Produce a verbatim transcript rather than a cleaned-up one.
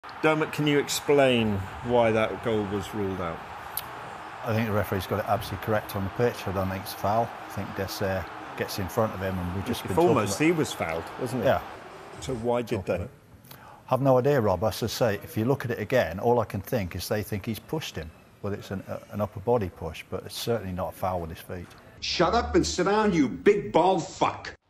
Dermot, can you explain why that goal was ruled out? I think the referee's got it absolutely correct on the pitch. I don't think it's a foul. I think Dessert gets in front of him, and we've just if been almost talking he was fouled, wasn't he? Yeah. So why did they? I've no idea, Rob. As I say, if you look at it again, all I can think is they think he's pushed him. Well, it's an, uh, an upper body push, but it's certainly not a foul with his feet. Shut up and sit down, you big bald fuck.